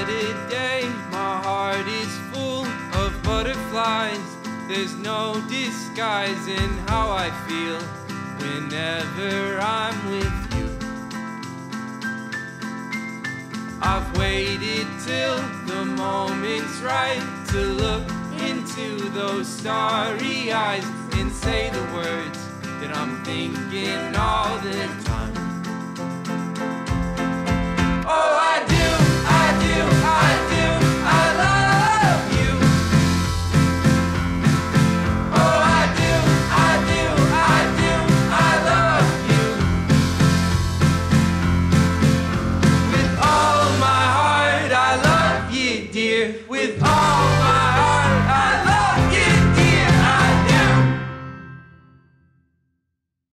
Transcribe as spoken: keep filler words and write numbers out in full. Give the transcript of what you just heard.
What a day, my heart is full of butterflies. There's no disguising how I feel whenever I'm with you. I've waited till the moment's right to look into those starry eyes and say the words that I'm thinking all the time. Oh, I do, I do, I do, I love you. Oh, I do, I do, I do, I love you. With all my heart, I love you, dear. With all